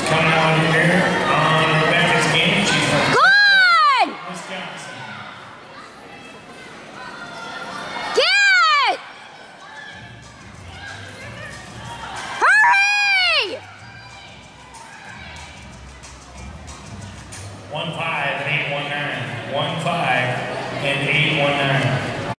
Coming out here on Rebecca's game. She's from Wisconsin. Get! Hurry! 1-5 and 8-1-9. 1-5 and 8-1-9.